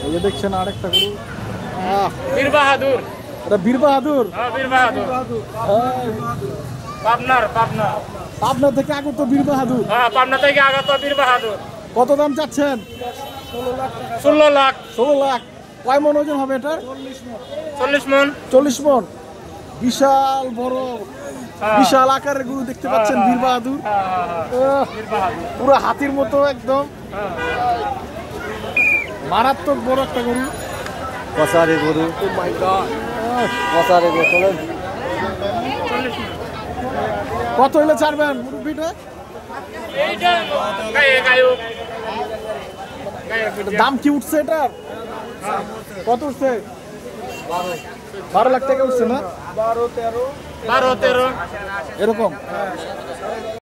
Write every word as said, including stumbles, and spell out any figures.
এই যে দেখছেন আরেকটা গরু, বীর বাহাদুর। এটা বীর বাহাদুর। হ্যাঁ বীর বাহাদুর। পাবনার পাবনা পাবনা থেকে আগত বীর বাহাদুর। হ্যাঁ পাবনা থেকে আগত বীর বাহাদুর। কত দাম চাচ্ছেন? ষোলো লাখ। ষোলো লাখ। কয় মন ওজন হবে এটা? চল্লিশ মন। চল্লিশ মন। বিশাল বড়, বিশাল আকারের গরু দেখতে পাচ্ছেন বীর বাহাদুর। পুরো হাতির মতো একদম মারাত্মক বড় একটা গরু। কসারে গরু, কসারে গরু চলেন। কত হইলে ছাড়বেন মুরব্বিটা? দাম কি উঠছে এটার? কত উঠছে? বারো লাখ টাকা উঠছে না? বারো তেরো এরকম।